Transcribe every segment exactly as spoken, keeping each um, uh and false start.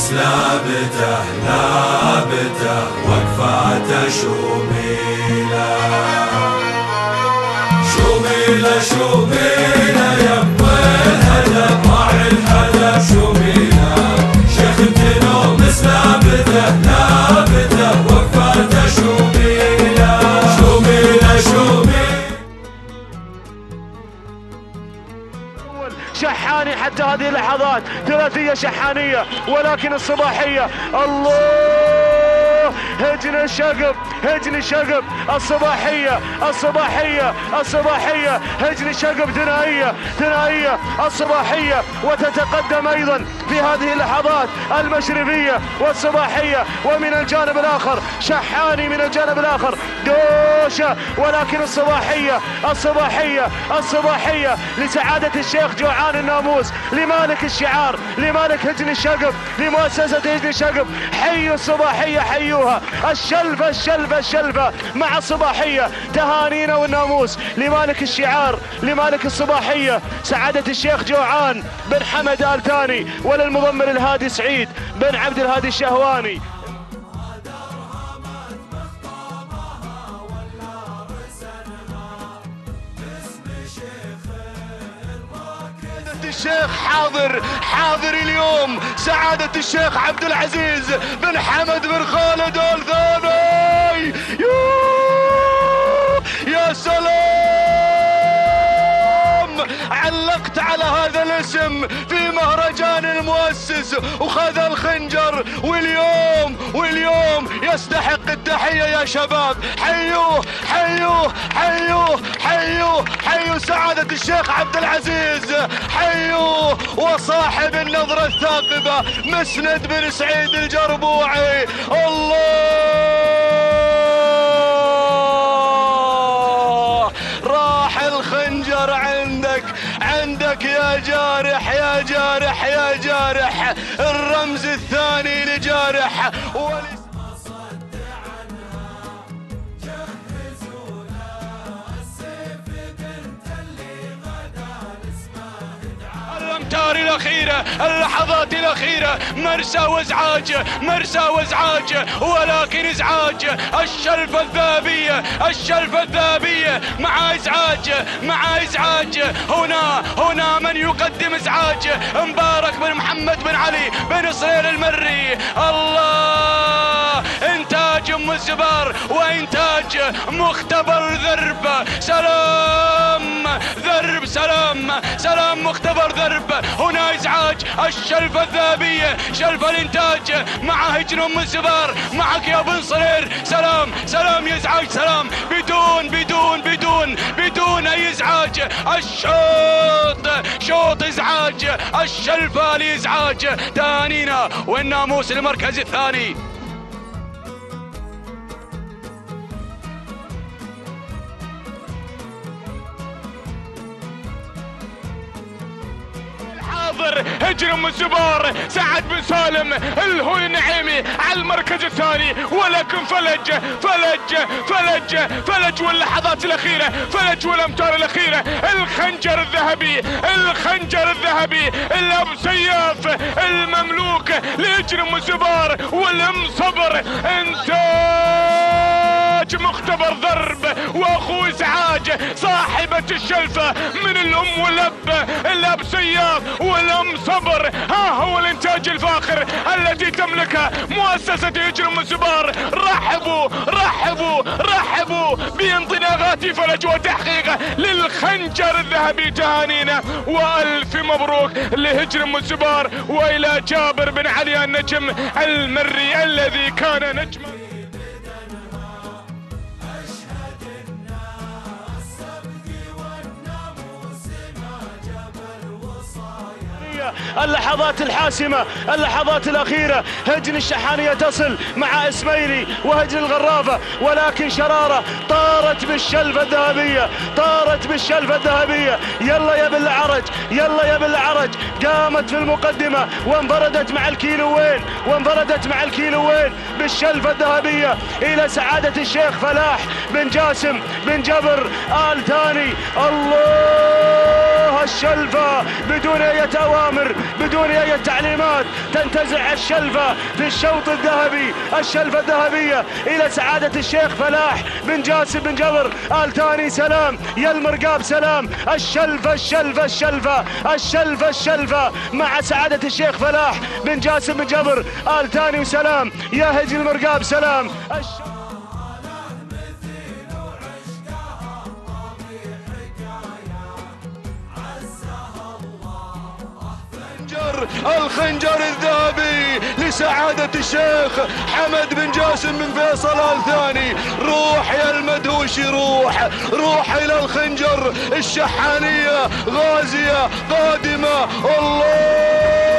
الناموس لابته لابته وقفاته شوميله شوميله شوميله يبا الهدف راعي الهدف شوميله شيخ الناموس لابته لابته وقفاته شوميله شوميله شوميله شحاني حتى هذه اللحظات ثلاثية شحانية ولكن الصباحية الله هجن الشقب هجن الشقب الصباحية الصباحية الصباحية هجن الشقب ثنائية ثنائية الصباحية وتتقدم أيضا في هذه اللحظات المشرفية والصباحية ومن الجانب الآخر شحاني من الجانب الآخر دوشة ولكن الصباحية الصباحية الصباحية لسعادة الشيخ جوعان الناموس لمالك الشعار لمالك هجن الشقب لمؤسسة هجن الشقب حيوا الصباحية حيوها الشلفة الشلفة الشلفة مع الصباحية تهانينا والناموس لمالك الشعار لمالك الصباحية سعادة الشيخ جوعان بن حمد آل ثاني وللمضمر الهادي سعيد بن عبد الهادي الشهواني. الشيخ حاضر حاضر اليوم سعادة الشيخ عبد العزيز بن حمد بن خالد آل ثاني يا سلام علقت على هذا الاسم في مهرجان المؤسس وخذ الخنجر واليوم واليوم يستحق التحية يا شباب حيوه حيوه حيوه حيوه حيوه سعادة الشيخ عبد العزيز حيوه وصاحب النظرة الثاقبة مسند بن سعيد الجربوعي الله راح الخنجر عندك عندك يا جارح يا جارح يا جارح الرمز الثاني لجارح الأمتار الأخيرة اللحظات الأخيرة مرسى وازعاج مرسى وازعاج ولكن ازعاج الشلفة الذهبية الشلفة الذهبية مع ازعاج مع ازعاج هنا هنا من يقدم ازعاج مبارك بن محمد بن علي بن صهيل المري الله انتاج ام الزبار وانتاج مختبر ذرب سلام ذرب سلام سلام مختبر ذرب هنا ازعاج الشلفة الذهبية شلفة الانتاج مع هجن ام الزبار معك يا بن صرير سلام سلام يا ازعاج سلام بدون بدون بدون بدون اي ازعاج الشوط شوط ازعاج الشلفة لازعاج تهانينا والناموس المركز الثاني. هجن ام الزبار سعد بن سالم الهوي النعيمي على المركز الثاني ولكن فلج فلج فلج فلج واللحظات الاخيره فلج والامتار الاخيره الخنجر الذهبي الخنجر الذهبي الابو سياف المملوك لهجن ام الزبار والام صبر انتاج مختبر ضرب واخوه ازعاج صاحبة الشلفة من الام والاب الاب سياف والام صبر ها هو الانتاج الفاخر الذي تملكه مؤسسة هجن ام الزبار. رحبوا رحبوا رحبوا بانطلاقات فلج وتحقيقه للخنجر الذهبي تهانينا والف مبروك لهجن ام الزبار والى جابر بن علي النجم المري الذي كان نجما. اللحظات الحاسمة اللحظات الأخيرة هجن الشحانية تصل مع إسماعيلي وهجن الغرافة ولكن شرارة طارت بالشلفة الذهبية طارت بالشلفة الذهبية يلا يا بالعرج يلا يا بالعرج قامت في المقدمة وانفردت مع الكيلوين وانفردت مع الكيلوين بالشلفة الذهبية إلى سعادة الشيخ فلاح بن جاسم بن جبر آل ثاني الله الشلفة بدون أي أوامر بدون أي تعليمات تنتزع الشلفة في الشوط الذهبي. الشلفة الذهبية إلى سعادة الشيخ فلاح بن جاسم بن جبر آل ثاني. سلام يا المرقاب سلام. الشلفة الشلفة الشلفة الشلفة الشلفة مع سعادة الشيخ فلاح بن جاسم بن جبر آل ثاني. وسلام يا هجي المرقاب سلام. الخنجر الذهبي لسعادة الشيخ حمد بن جاسم بن فيصل آل ثاني. روح يا المدهوش روح روح إلى الخنجر. الشحانية غازية قادمة. الله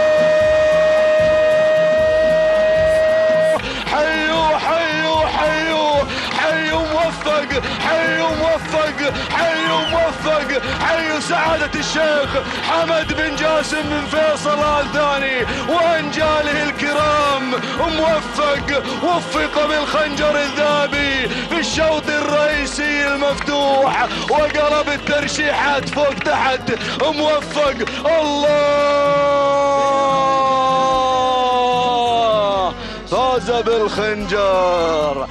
حيو حيو حيو حيو موفق حيو موفق حيو موفق حيو سعادة الشيخ حمد بن جاسم بن فيصل آل ثاني وأنجاله الكرام. موفق وفق بالخنجر الذهبي في الشوط الرئيسي المفتوح وقلب الترشيحات فوق تحت. موفق الله فاز بالخنجر.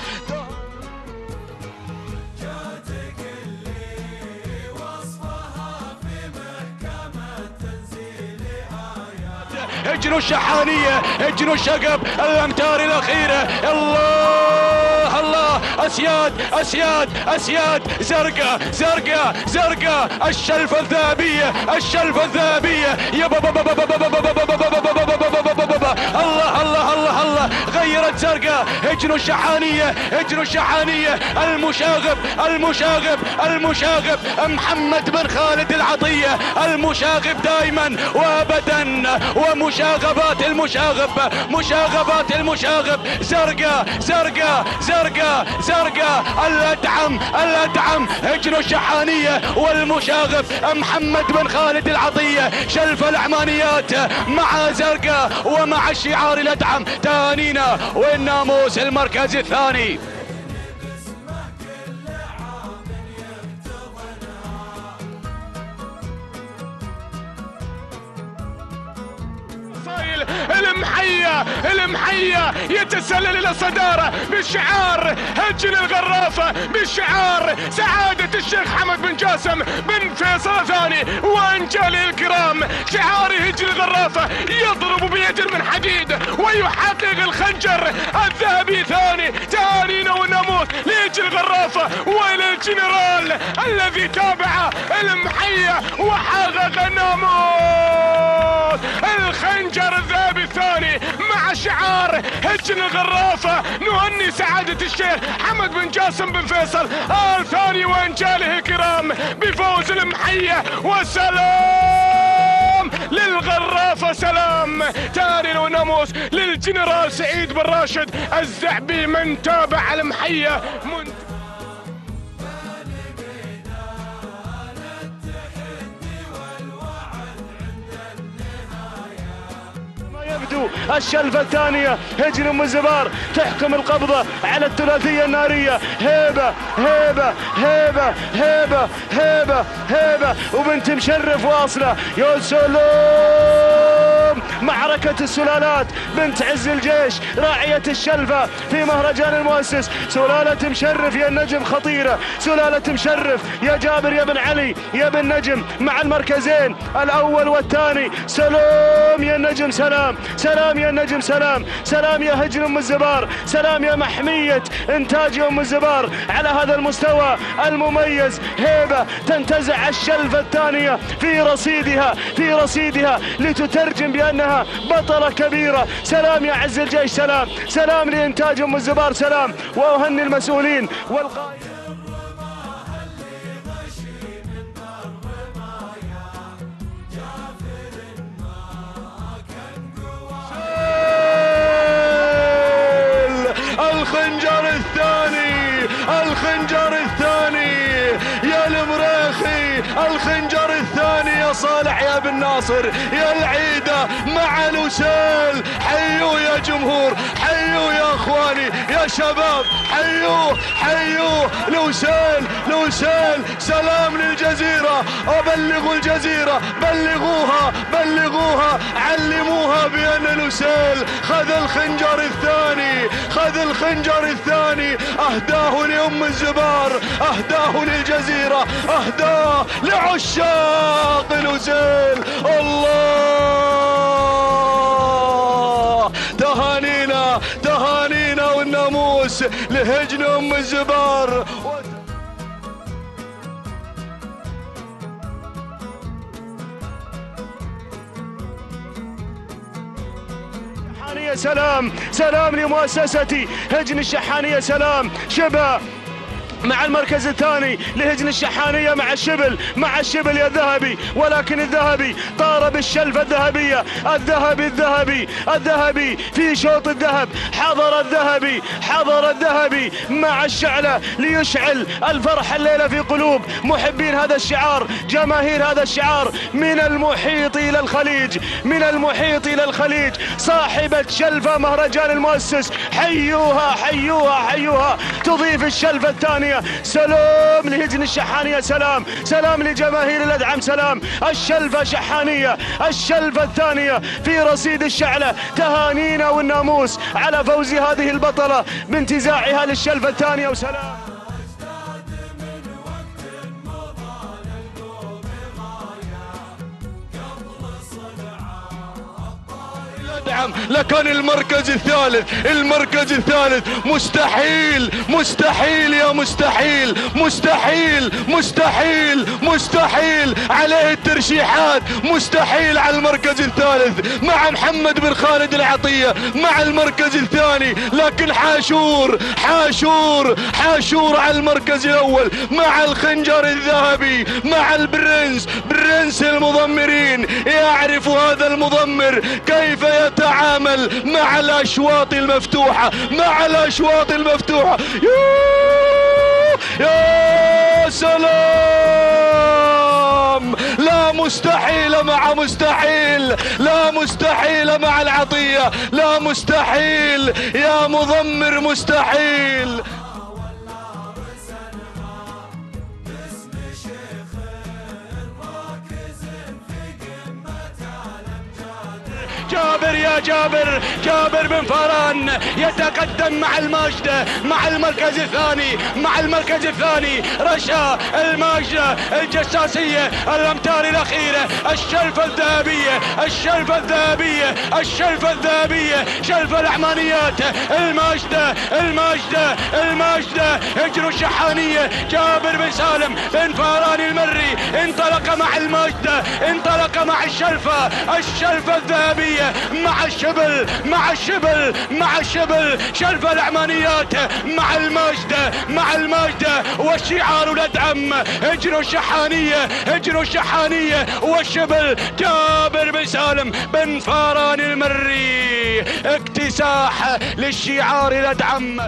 اجنوا الشحانية اجنوا الشقب الامتار الاخيرة. الله الله اسياد اسياد اسياد زرقاء زرقاء زرقاء. الشلفة الذهبية الشلفة الذهبية يا بابا بابا بابا بابا بابا بابا. الله الله الله الله غيرت زرقاء. اجنوا الشحانية اجنوا الشحانية. المشاغب المشاغب المشاغب محمد بن خالد العطية. المشاغب دائما وابدا ومشاغبات المشاغب مشاغبات المشاغب. زرقاء زرقاء زرقاء زرقاء. الادعم الادعم اجنوا الشحانية والمشاغب محمد بن خالد العطية. شلف العمانيات مع زرقاء ومع الشعار الادعم تانينا والناموس المركز الثاني. المحية المحية يتسلل الى الصدارة بالشعار هجن الغرافة بالشعار سعادة الشيخ حمد بن جاسم بن فيصل ثاني وانجاله الكرام. شعار هجن الغرافة يضرب بيد من حديد ويحقق الخنجر الذهبي ثاني. تهانينا والناموس لهجن الغرافة والى الجنرال الذي تابع المحية وحقق الناموس. الخنجر الذهبي الثاني مع شعار هجن الغرافة. نهني سعادة الشيخ حمد بن جاسم بن فيصل آل ثاني وانجاله الكرام بفوز المحية. وسلام للغرافة سلام. تارين وناموس للجنرال سعيد بن راشد الزعبي من تابع المحية من يبدو. الشلفة الثانية هجن ام الزبار تحكم القبضة على الثلاثية النارية. هيبة هيبة هيبة هيبة هيبة هيبة وبنت مشرف واصلة. يا سلام معركة السلالات. بنت عز الجيش راعية الشلفة في مهرجان المؤسس. سلالة مشرف يا النجم خطيرة. سلالة مشرف يا جابر يا بن علي يا بن نجم مع المركزين الأول والثاني. سلام يا النجم سلام سلام يا النجم سلام سلام يا هجن ام الزبار. سلام يا محمية انتاج ام الزبار على هذا المستوى المميز. هيبة تنتزع الشلفة الثانية في رصيدها في رصيدها لتترجم بأنها بطلة كبيرة. سلام يا عز الجيش سلام سلام لإنتاج ام الزبار سلام. وأهني المسؤولين والقائد. الخنجر الثاني الخنجر الثاني يا المريخي. الخنجر الثاني يا صالح يا بن ناصر يا العيدة مع الوسيل. حيوا يا جمهور حيوا يا اخواني يا شباب، حيوه حيوه لوسيل لوسيل. سلام للجزيرة، ابلغوا الجزيرة، بلغوها بلغوها، علموها بان لوسيل خذ الخنجر الثاني، خذ الخنجر الثاني. اهداه لام الزبار، اهداه للجزيرة، اهداه لعشاق لوسيل. الله، تهانينا تهانينا والناموس لهجن ام الزبار. سلام سلام لمؤسستي هجن الشحانية. سلام شبه مع المركز الثاني لهجن الشحانية مع الشبل، مع الشبل يا الذهبي، ولكن الذهبي طار بالشلفة الذهبية. الذهبي الذهبي الذهبي في شوط الذهب، حضر الذهبي حضر الذهبي مع الشعلة ليشعل الفرح الليلة في قلوب محبين هذا الشعار، جماهير هذا الشعار، من المحيط إلى الخليج، من المحيط إلى الخليج. صاحبة شلفة مهرجان المؤسس، حيوها حيوها حيوها، تضيف الشلفة الثانية. سلام لهجن الشحانية، سلام سلام لجماهير الأدعم، سلام. الشلفة شحانية، الشلفة الثانية في رصيد الشعلة. تهانينا والناموس على فوز هذه البطلة بانتزاعها للشلفة الثانية، وسلام. لكن المركز الثالث، المركز الثالث مستحيل مستحيل يا مستحيل مستحيل مستحيل مستحيل عليه الترشيحات، مستحيل على المركز الثالث مع محمد بن خالد العطية مع المركز الثاني. لكن حاشور حاشور حاشور على المركز الأول مع الخنجر الذهبي مع البرنس، برنس المضمرين. يعرف هذا المضمر كيف يتعامل مع الاشواط المفتوحة، مع الاشواط المفتوحة. يا سلام، لا مستحيل مع مستحيل، لا مستحيل مع العطية، لا مستحيل يا مضمر، مستحيل. جابر يا جابر، جابر بن فران يتقدم مع الماجدة مع المركز الثاني، مع المركز الثاني رشا الماجدة الجساسية، الأمتار الأخيرة، الشلفة الذهبية، الشلفة الذهبية، الشلفة الذهبية، شلفة العمانيات، الماجدة الماجدة الماجدة، هجر الشحانية. جابر بن سالم بن فران المري انطلق مع الماجدة، انطلق مع الشلفة، الشلفة الذهبية مع الشبل، مع الشبل، مع الشبل، شلف العمانيات مع الماجدة، مع الماجدة، والشعار الأدعم هجر الشحانية، هجر الشحانية والشبل. جابر بن سالم بن فران المري، اكتساح للشعار الأدعم.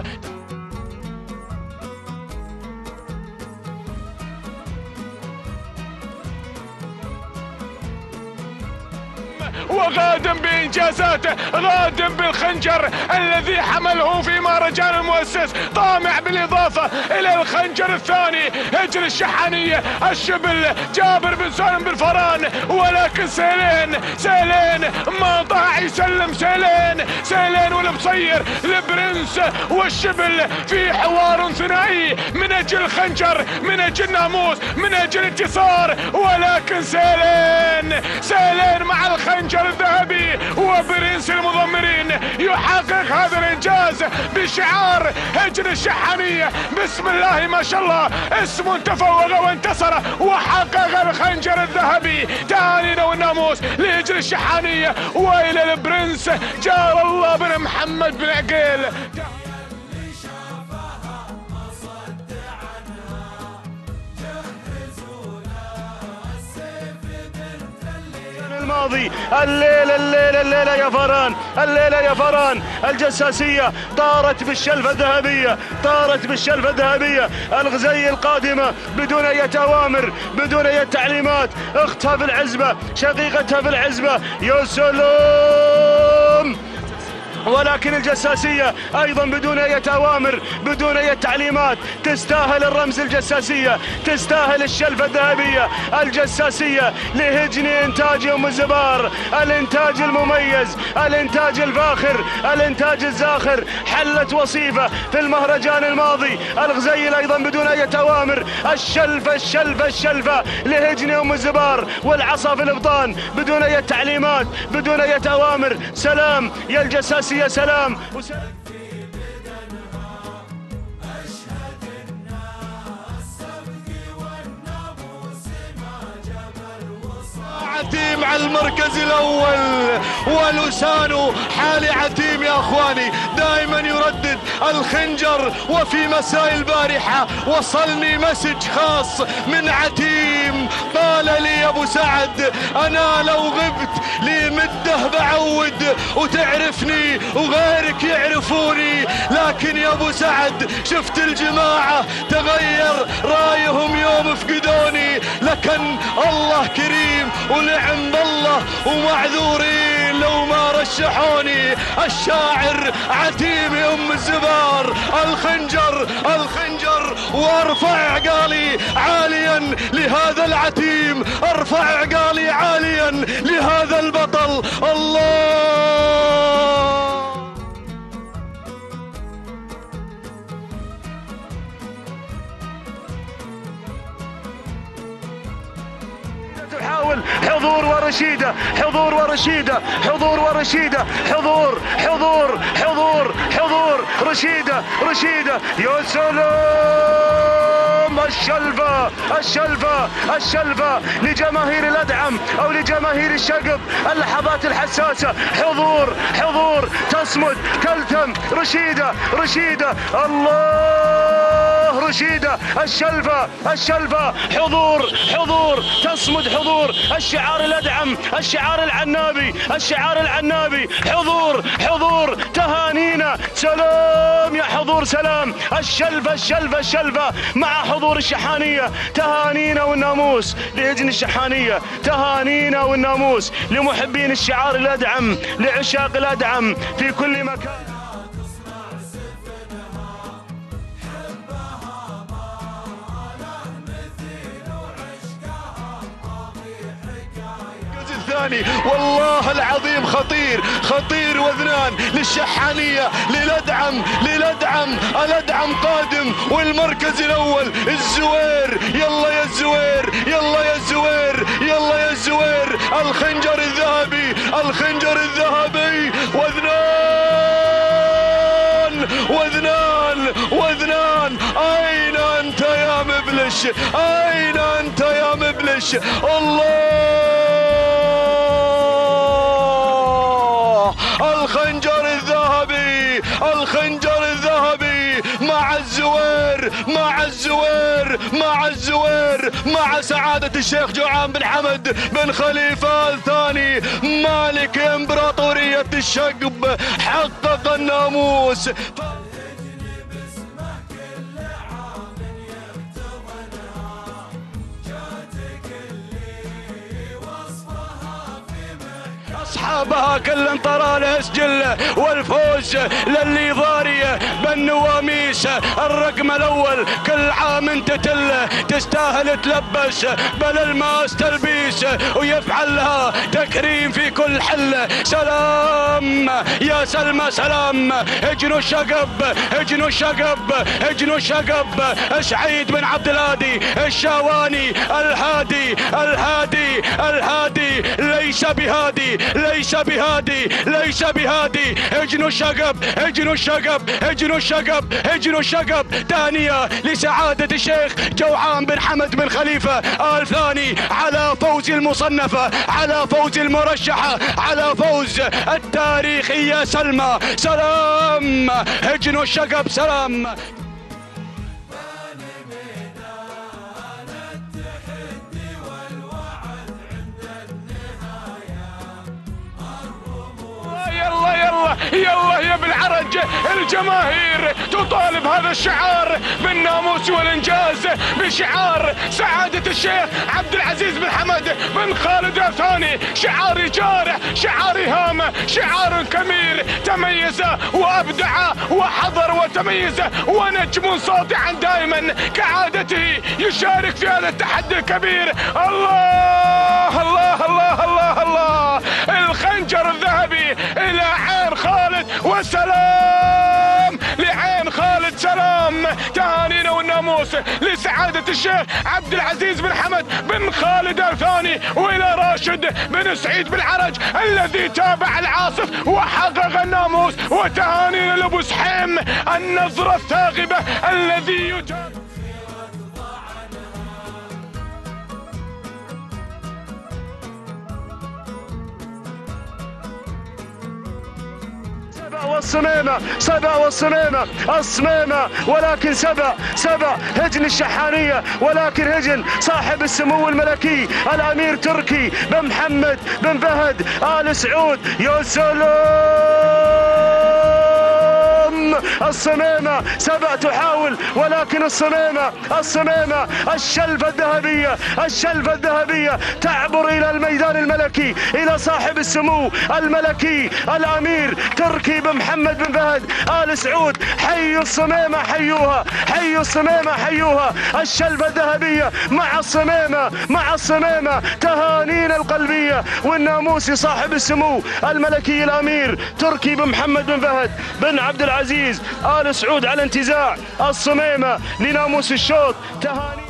وغادم بإنجازاته، غادم بالخنجر الذي حمله في مهرجان المؤسس، طامع بالإضافة إلى الخنجر الثاني هجر الشحانية. الشبل جابر بن سالم بن فران، ولكن سيلين سيلين ما ضاع يسلم، سيلين سيلين والبصير البرنس والشبل في حوار ثنائي من أجل الخنجر، من أجل الناموس، من أجل الانتصار. ولكن سيلين سيلين مع الخنجر الذهبي وبرنس المضمرين يحقق هذا الانجاز بشعار هجر الشحانية. بسم الله ما شاء الله، اسم تفوق وانتصر وحقق الخنجر الذهبي. تهانينا والناموس لهجر الشحانية والى البرنس جار الله بن محمد بن عقيل. الماضي الليلة الليلة الليلة يا فران، الليلة يا فران الجساسية طارت بالشلفة الذهبية، طارت بالشلفة الذهبية. الغزية القادمة بدون أي أوامر، بدون أي تعليمات، اختها في العزبة، شقيقتها في العزبة. يا سلام، ولا ولكن الجساسية أيضا بدون أي أوامر بدون أي تعليمات تستاهل الرمز الجساسية، تستاهل الشلفة الذهبية الجساسية لهجني إنتاج أم الزبار، الإنتاج المميز، الإنتاج الفاخر، الإنتاج الزاخر. حلت وصيفة في المهرجان الماضي. الغزيل أيضا بدون أي أوامر، الشلفة الشلفة الشلفة لهجني أم الزبار، والعصا في الإبطان بدون أي تعليمات بدون أي أوامر. سلام يا الجساسية، سلام. عتيم على المركز الاول ولسانه حالي عتيم يا اخواني، دائما يردد الخنجر. وفي مساء البارحه وصلني مسج خاص من عتيم قال لي يا ابو سعد انا لو غبت لي مده بعود وتعرفني وغيرك يعرفوني، لكن يا ابو سعد شفت الجماعه تغير رايهم يوم فقدوني، لكن الله كريم ونعم بالله ومعذورين لو ما رشحوني. الشاعر عتيم ام الزبار، الخنجر الخنجر، وارفع عقالي عاليا لهذا العتيم، ارفع عقالي عاليا لهذا البطل. الله تحاول حضور ورشيدة، حضور ورشيدة، حضور ورشيدة، حضور حضور حضور حضور رشيدة رشيدة. يا سلام، الشلفة الشلفة الشلفة لجماهير الأدعم أو لجماهير الشقب. اللحظات الحساسة، حضور حضور، تصمد تلتم. رشيدة رشيدة، الله، رشيدة، الشلفة الشلفة، حضور حضور، تصمد حضور. الشعار الأدعم، الشعار العنابي، الشعار العنابي، حضور حضور، تهانينا. سلام يا حضور، سلام. الشلفة الشلفة الشلفة مع حضور الشحانية. تهانينا والناموس لهجن الشحانية، تهانينا والناموس لمحبين الشعار الأدعم، لعشاق الأدعم في كل مكان. الثاني والله العظيم خطير خطير، واذنان للشحانية، للأدعم للأدعم، الأدعم قادم والمركز الأول الزوير. يلا يا الزوير، يلا يا الزوير، يلا يا الزوير. الخنجر الذهبي، الخنجر الذهبي، واذنان واذنان واذنان. أين أنت يا مبلش، أين أنت يا مبلش؟ الله، الخنجر الذهبي، الخنجر الذهبي مع الزوير، مع الزوير، مع الزوير، مع سعادة الشيخ جوعان بن حمد بن خليفة الثاني مالك امبراطورية الشقب، حقق الناموس. أصحابها كل طرى له سجله، والفوز للي ضاريه بالنواميس. الرقم الأول كل عام انت تله، تستاهل تلبس بل الماس تلبيس، ويفعل لها تكريم في كل حله. سلام يا سلمى، سلام. هجن الشقب، هجن الشقب، هجن الشقب. سعيد بن عبد الهادي الشاواني، الهادي الهادي الهادي، ليس بهادي ليس بهادي ليس بهادي. هجن الشقب، هجن الشقب، هجن الشقب، هجن الشقب. تهنئة لسعادة الشيخ جوعان بن حمد بن خليفة آل ثاني على فوز المصنفة، على فوز المرشحة، على فوز التاريخي يا سلمى. سلام هجن الشقب، سلام. يلا يلا يلا يا بالعرج، توجه الجماهير تطالب هذا الشعار بالناموس والانجاز بشعار سعادة الشيخ عبد العزيز بن حمد بن خالد الثاني. شعار جارح، شعار هام، شعار كبير تميز وابدع وحضر وتميز، ونجم ساطعا دائما كعادته يشارك في هذا التحدي الكبير. الله الله الله الله الله، الخنجر الذهبي الى عين خالد، وسلام لعين خالد، سلام. تهانينا والناموس لسعادة الشيخ عبد العزيز بن حمد بن خالد الثاني، والى راشد بن سعيد بن عرج الذي تابع العاصف وحقق الناموس، وتهانينا لابو سحيم النظرة الثاغبة الذي يتابع. والصميمة سبع والصميمة الصميمة، ولكن سبع سبع هجن الشحانية، ولكن هجن صاحب السمو الملكي الأمير تركي بن محمد بن فهد آل سعود. يا سلام، الصميمة سبع تحاول، ولكن الصميمة الصميمة الشلفة الذهبية الشلفة الذهبية تعبر إلى الميدان الملكي، إلى صاحب السمو الملكي الأمير تركي بن محمد بن فهد آل سعود. حي الصميمة حيوها، حي الصميمة حيوها، الشلفة الذهبية مع الصميمة مع الصميمة. تهانينا القلبية والناموسي صاحب السمو الملكي الأمير تركي بن محمد بن فهد بن عبد العزيز آل سعود على انتزاع الصميمة لناموس الشوط. تهاني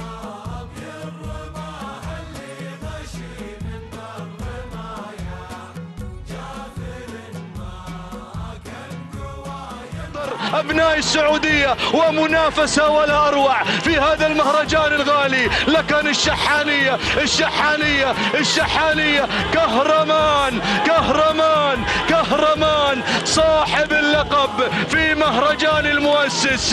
أبناء السعودية ومنافسة ولا أروع في هذا المهرجان الغالي. لكن الشحانية الشحانية الشحانية كهرمان كهرمان كهرمان صاحب اللقب في مهرجان المؤسس.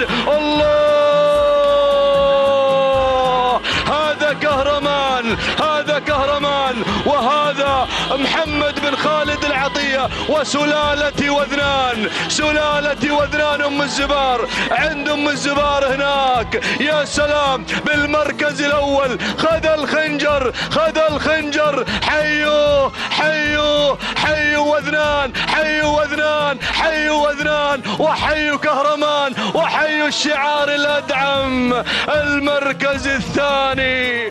الله، هذا كهرمان هذا كهرمان وهذا محمد بن خالد العطية وسلالة وذنان سلالة وذنان أم الزبار. عند أم الزبار هناك يا سلام بالمركز الأول خذ الخنجر خذ الخنجر. حيوا حيوا حيوا وذنان حيوا وذنان حيوا وذنان وحيوا كهرمان وحيوا الشعار الأدعم المركز الثاني.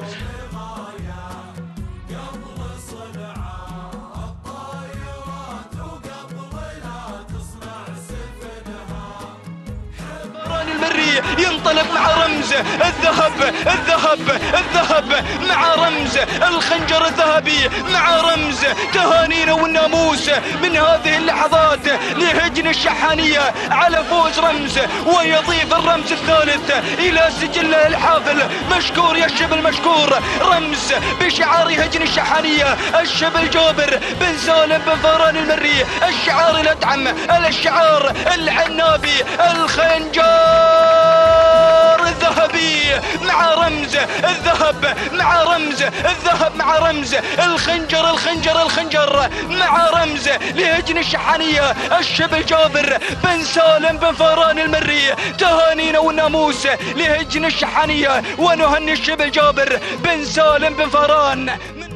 المري ينطلق مع رمز الذهب الذهب الذهب مع رمز الخنجر الذهبي مع رمز تهانينا والناموس من هذه اللحظات لهجن الشحانية على فوز رمز، ويضيف الرمز الثالث إلى سجله الحافل. مشكور يا الشبل مشكور رمز بشعار هجن الشحانية الشبل جابر بن سالم بن فاران المري، الشعار الأدعم الشعار العنابي الخنجر الذهبي مع رمز الذهب مع رمز الذهب مع رمز الخنجر الخنجر الخنجر مع رمز لهجن الشحانية الشبل جابر بن سالم بن فاران المري. تهانينا والناموس لهجن الشحانية ونهني الشبل جابر بن سالم بن فاران.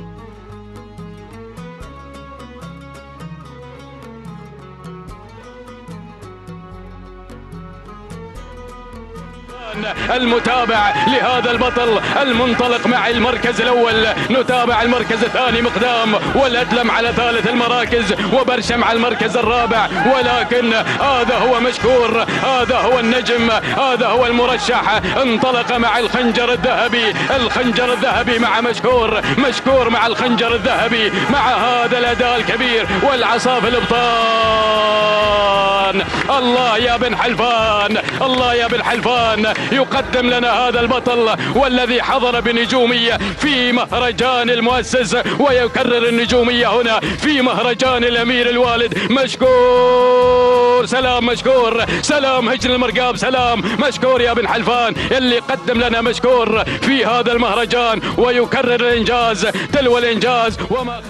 المتابع لهذا البطل المنطلق مع المركز الأول. نتابع المركز الثاني مقدام والأدلم على ثالث المراكز وبرشم على المركز الرابع، ولكن هذا هو مشكور، هذا هو النجم، هذا هو المرشح. انطلق مع الخنجر الذهبي، الخنجر الذهبي مع مشكور، مشكور مع الخنجر الذهبي مع هذا الأداء الكبير والعصا في الابطان. الله يا بن حلفان، الله يا بن حلفان يقدم لنا هذا البطل والذي حضر بنجومية في مهرجان المؤسس ويكرر النجومية هنا في مهرجان الأمير الوالد. مشكور، سلام مشكور، سلام هجن المرقاب، سلام مشكور يا بن حلفان اللي قدم لنا مشكور في هذا المهرجان ويكرر الإنجاز تلو الإنجاز. وما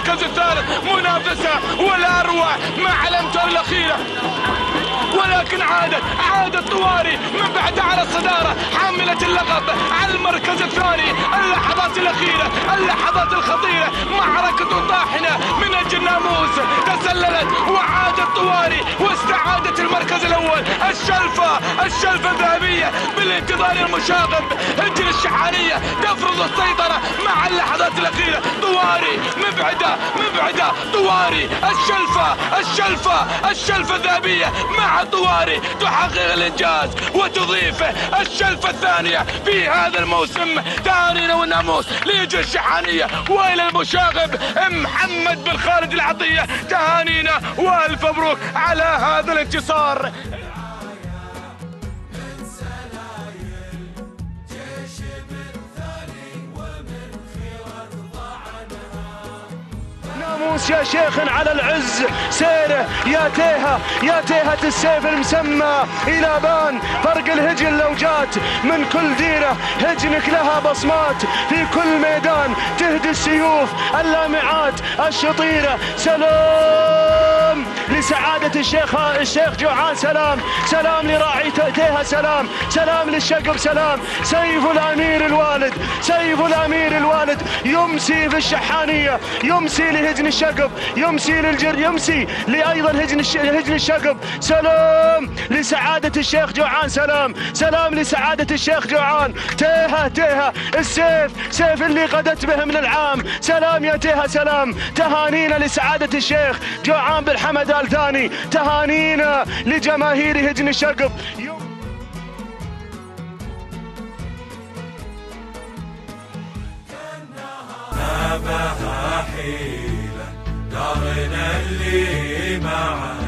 المركز الثالث منافسة ولا أروع مع الأمتار الأخيرة، ولكن عادت عادت طواري من بعد على الصدارة حاملة اللقب على المركز الثاني. اللحظات الأخيرة اللحظات الخطيرة معركة طاحنة من أجل الناموس تسللت وعادت طواري واستعادت المركز الأول. الشلفة الشلفة الذهبية بالانتظار المشاغب. هجن الشحانية تفرض السيطرة مع اللحظات الأخيرة. طواري مبعدة مبعدة طواري الشلفة الشلفة الشلفة الذهبية مع طواري تحقق الإنجاز وتضيف الشلفة الثانية في هذا الموسم. تهانينا والناموس ليجي الشحانية وإلى المشاغب محمد بن خالد العطية. تهانينا والف مبروك على هذا الانتصار. ناموس يا شيخ على العز سيره، يا تيها يا تيهة السيف المسمى إلى بان. فرق الهجن لو جات من كل ديرة، هجنك لها بصمات في كل ميدان. تهدي السيوف اللامعات الشطيرة. سلام لسعادة الشيخ الشيخ جوعان. سلام سلام لراعي تيها. سلام سلام للشقب. سلام سيف الأمير الوالد سيف الأمير الوالد يمسي في الشحانية، يمسي لهجن الشقب، يمسي للجر يمسي لأيضا هجن هجن الشقب. سلام لسعادة الشيخ جوعان. سلام سلام لسعادة الشيخ جوعان. تيها تيها السيف سيف اللي قدت به من العام. سلام يا تيها. سلام تهانينا لسعادة الشيخ جوعان بالحمد آل ثاني. تهانينا لجماهير هجن الشقب. ما بها حيلة دارنا اللي معنا